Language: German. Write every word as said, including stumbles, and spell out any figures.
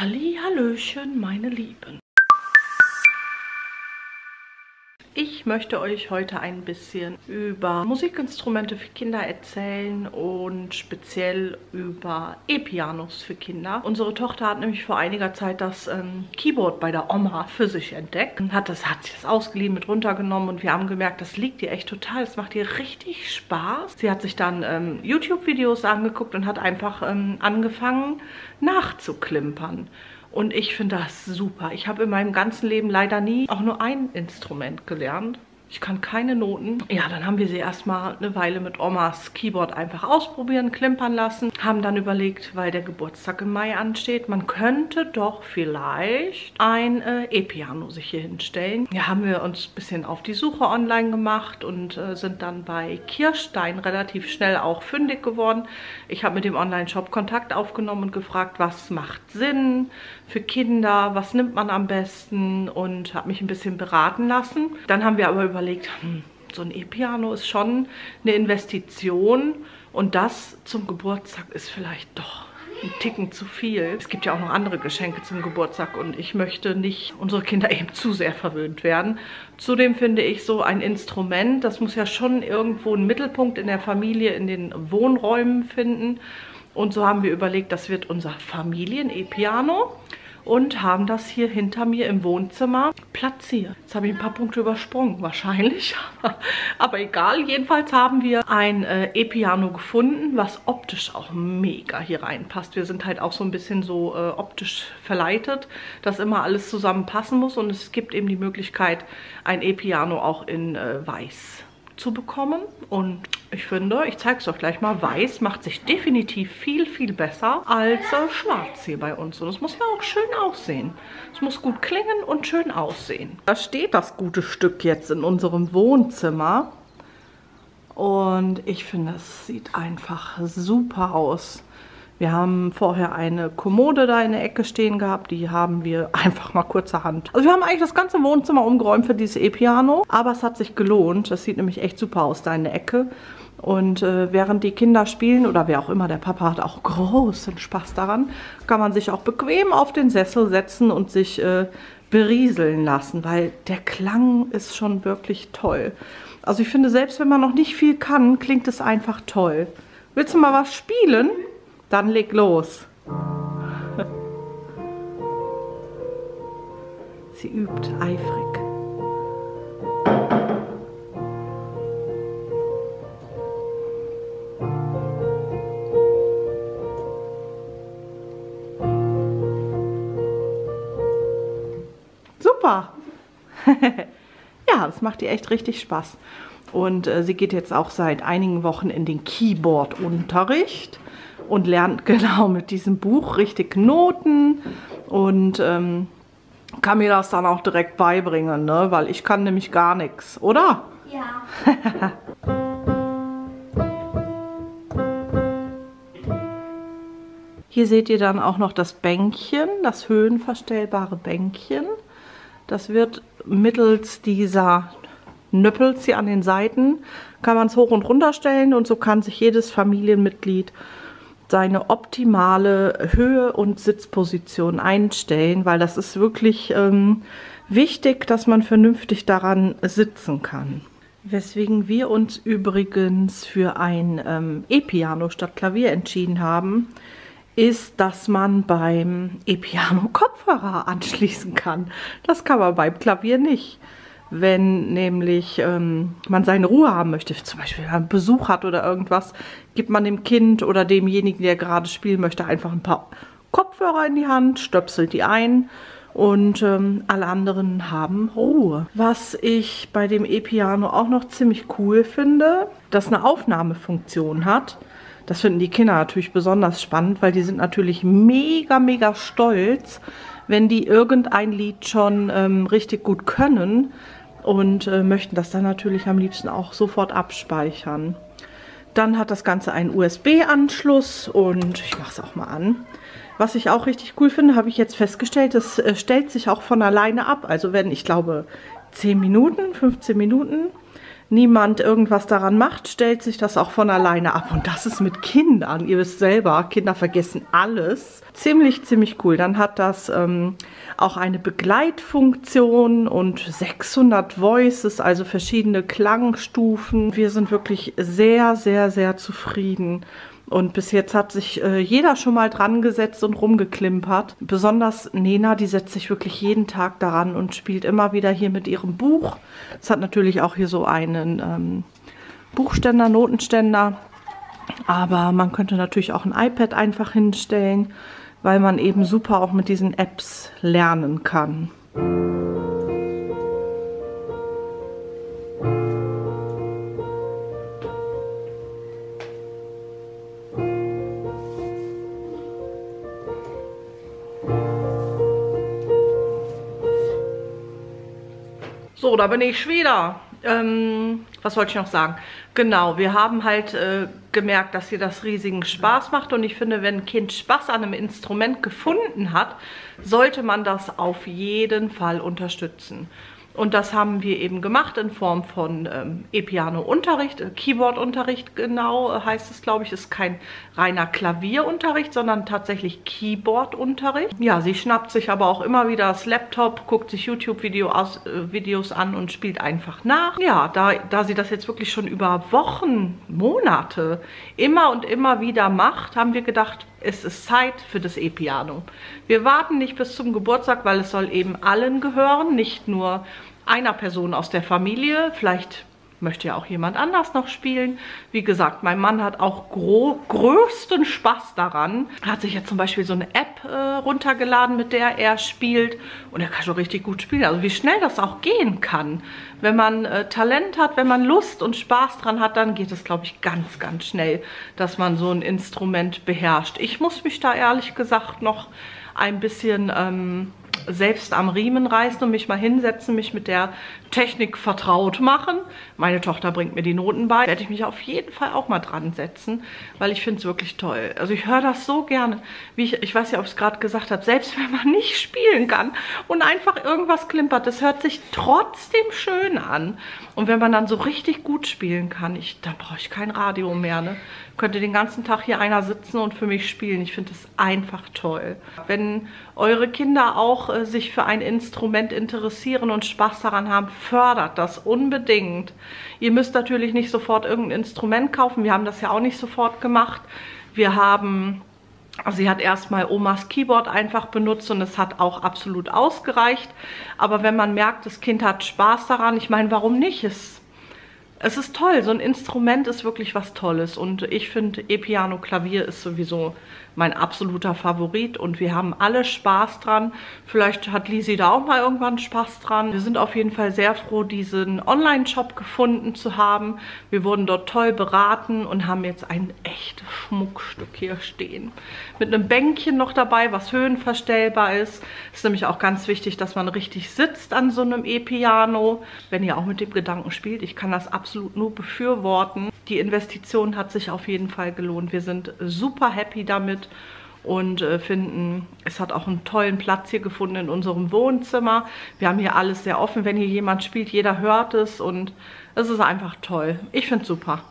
Hallihallöchen, meine Lieben. Ich möchte euch heute ein bisschen über Musikinstrumente für Kinder erzählen und speziell über E-Pianos für Kinder. Unsere Tochter hat nämlich vor einiger Zeit das ähm, Keyboard bei der Oma für sich entdeckt und hat, das, hat sich das ausgeliehen, mit runtergenommen und wir haben gemerkt, das liegt ihr echt total, es macht ihr richtig Spaß. Sie hat sich dann ähm, YouTube-Videos angeguckt und hat einfach ähm, angefangen nachzuklimpern. Und ich finde das super. Ich habe in meinem ganzen Leben leider nie auch nur ein Instrument gelernt. Ich kann keine Noten. Ja, dann haben wir sie erstmal eine Weile mit Omas Keyboard einfach ausprobieren, klimpern lassen. Haben dann überlegt, weil der Geburtstag im Mai ansteht, man könnte doch vielleicht ein äh, E-Piano sich hier hinstellen. Ja, haben wir uns ein bisschen auf die Suche online gemacht und äh, sind dann bei Kirstein relativ schnell auch fündig geworden. Ich habe mit dem Online-Shop Kontakt aufgenommen und gefragt, was macht Sinn für Kinder, was nimmt man am besten, und habe mich ein bisschen beraten lassen. Dann haben wir aber überlegt, überlegt, hm, so ein E-Piano ist schon eine Investition und das zum Geburtstag ist vielleicht doch ein Ticken zu viel. Es gibt ja auch noch andere Geschenke zum Geburtstag und ich möchte nicht unsere Kinder eben zu sehr verwöhnt werden. Zudem finde ich, so ein Instrument, das muss ja schon irgendwo einen Mittelpunkt in der Familie, in den Wohnräumen finden. Und so haben wir überlegt, das wird unser Familien-E-Piano. Und haben das hier hinter mir im Wohnzimmer platziert. Jetzt habe ich ein paar Punkte übersprungen, wahrscheinlich. Aber egal, jedenfalls haben wir ein äh, E-Piano gefunden, was optisch auch mega hier reinpasst. Wir sind halt auch so ein bisschen so äh, optisch verleitet, dass immer alles zusammenpassen muss. Und es gibt eben die Möglichkeit, ein E-Piano auch in äh, Weiß zu bekommen. Und ich finde, ich zeige es euch gleich mal, Weiß macht sich definitiv viel, viel besser als äh, Schwarz hier bei uns. Und es muss ja auch schön aussehen. Es muss gut klingen und schön aussehen. Da steht das gute Stück jetzt in unserem Wohnzimmer. Und ich finde, es sieht einfach super aus. Wir haben vorher eine Kommode da in der Ecke stehen gehabt, die haben wir einfach mal kurzerhand. Also wir haben eigentlich das ganze Wohnzimmer umgeräumt für dieses E-Piano, aber es hat sich gelohnt. Das sieht nämlich echt super aus da in der Ecke. Und äh, während die Kinder spielen oder wer auch immer, der Papa hat auch großen Spaß daran, kann man sich auch bequem auf den Sessel setzen und sich äh, berieseln lassen, weil der Klang ist schon wirklich toll. Also ich finde, selbst wenn man noch nicht viel kann, klingt es einfach toll. Willst du mal was spielen? Dann leg los. Sie übt eifrig. Super. Ja, das macht ihr echt richtig Spaß. Und äh, sie geht jetzt auch seit einigen Wochen in den Keyboard-Unterricht und lernt genau mit diesem Buch richtig Noten und ähm, kann mir das dann auch direkt beibringen, ne? Weil ich kann nämlich gar nichts, oder? Ja. Hier seht ihr dann auch noch das Bänkchen, das höhenverstellbare Bänkchen. Das wird mittels dieser Nöppels hier an den Seiten, kann man es hoch und runter stellen und so kann sich jedes Familienmitglied seine optimale Höhe und Sitzposition einstellen, weil das ist wirklich ähm, wichtig, dass man vernünftig daran sitzen kann. Weswegen wir uns übrigens für ein ähm, E-Piano statt Klavier entschieden haben, ist, dass man beim E-Piano Kopfhörer anschließen kann. Das kann man beim Klavier nicht. Wenn nämlich ähm, man seine Ruhe haben möchte, zum Beispiel wenn man Besuch hat oder irgendwas, gibt man dem Kind oder demjenigen, der gerade spielen möchte, einfach ein paar Kopfhörer in die Hand, stöpselt die ein und ähm, alle anderen haben Ruhe. Was ich bei dem E-Piano auch noch ziemlich cool finde, dass eine Aufnahmefunktion hat. Das finden die Kinder natürlich besonders spannend, weil die sind natürlich mega, mega stolz, wenn die irgendein Lied schon ähm, richtig gut können. Und äh, möchten das dann natürlich am liebsten auch sofort abspeichern. Dann hat das Ganze einen U S B-Anschluss und ich mache es auch mal an. Was ich auch richtig cool finde, habe ich jetzt festgestellt, das äh, stellt sich auch von alleine ab. Also wenn, ich glaube, zehn Minuten, fünfzehn Minuten niemand irgendwas daran macht, stellt sich das auch von alleine ab. Und das ist mit Kindern, ihr wisst selber, Kinder vergessen alles. Ziemlich, ziemlich cool. Dann hat das ähm, auch eine Begleitfunktion und sechshundert Voices, also verschiedene Klangstufen. Wir sind wirklich sehr, sehr, sehr zufrieden. Und bis jetzt hat sich äh, jeder schon mal dran gesetzt und rumgeklimpert. Besonders Nena, die setzt sich wirklich jeden Tag daran und spielt immer wieder hier mit ihrem Buch. Es hat natürlich auch hier so einen ähm, Buchständer, Notenständer. Aber man könnte natürlich auch ein iPad einfach hinstellen, weil man eben super auch mit diesen Apps lernen kann. So, da bin ich wieder. Ähm, was wollte ich noch sagen? Genau, wir haben halt äh, gemerkt, dass hier das riesigen Spaß macht. Und ich finde, wenn ein Kind Spaß an einem Instrument gefunden hat, sollte man das auf jeden Fall unterstützen. Und das haben wir eben gemacht in Form von ähm, E-Piano-Unterricht, äh, Keyboard-Unterricht genau, äh, heißt es, glaube ich, ist kein reiner Klavierunterricht, sondern tatsächlich Keyboard-Unterricht. Ja, sie schnappt sich aber auch immer wieder das Laptop, guckt sich YouTube-Videos äh, Videos an und spielt einfach nach. Ja, da, da sie das jetzt wirklich schon über Wochen, Monate immer und immer wieder macht, haben wir gedacht, es ist Zeit für das E-Piano. Wir warten nicht bis zum Geburtstag, weil es soll eben allen gehören, nicht nur einer Person aus der Familie. Vielleicht möchte ja auch jemand anders noch spielen. Wie gesagt, mein Mann hat auch größten Spaß daran. Er hat sich jetzt zum Beispiel so eine App äh, runtergeladen, mit der er spielt. Und er kann schon richtig gut spielen. Also wie schnell das auch gehen kann. Wenn man äh, Talent hat, wenn man Lust und Spaß dran hat, dann geht es, glaube ich, ganz, ganz schnell, dass man so ein Instrument beherrscht. Ich muss mich da ehrlich gesagt noch ein bisschen ähm, selbst am Riemen reißen und mich mal hinsetzen, mich mit der Technik vertraut machen. Meine Tochter bringt mir die Noten bei. Werde ich mich auf jeden Fall auch mal dran setzen, weil ich finde es wirklich toll. Also ich höre das so gerne. Wie ich, ich weiß ja, ob ich es gerade gesagt habe, selbst wenn man nicht spielen kann und einfach irgendwas klimpert, das hört sich trotzdem schön an. Und wenn man dann so richtig gut spielen kann, ich, dann brauche ich kein Radio mehr, ne? Könnte den ganzen Tag hier einer sitzen und für mich spielen. Ich finde es einfach toll. Wenn eure Kinder auch äh, sich für ein Instrument interessieren und Spaß daran haben, fördert das unbedingt. Ihr müsst natürlich nicht sofort irgendein Instrument kaufen. Wir haben das ja auch nicht sofort gemacht. Wir haben... Also sie hat erstmal Omas Keyboard einfach benutzt und es hat auch absolut ausgereicht. Aber wenn man merkt, das Kind hat Spaß daran, ich meine, warum nicht? Es, es ist toll, so ein Instrument ist wirklich was Tolles. Und ich finde, E-Piano, Klavier ist sowieso mein absoluter Favorit. Und wir haben alle Spaß dran. Vielleicht hat Lisi da auch mal irgendwann Spaß dran. Wir sind auf jeden Fall sehr froh, diesen Online-Shop gefunden zu haben. Wir wurden dort toll beraten und haben jetzt ein echtes Schmuckstück hier stehen. Mit einem Bänkchen noch dabei, was höhenverstellbar ist. Ist nämlich auch ganz wichtig, dass man richtig sitzt an so einem E-Piano. Wenn ihr auch mit dem Gedanken spielt, ich kann das absolut nur befürworten. Die Investition hat sich auf jeden Fall gelohnt. Wir sind super happy damit und äh, finden, es hat auch einen tollen Platz hier gefunden in unserem Wohnzimmer. Wir haben hier alles sehr offen. Wenn hier jemand spielt, jeder hört es und es ist einfach toll. Ich finde es super.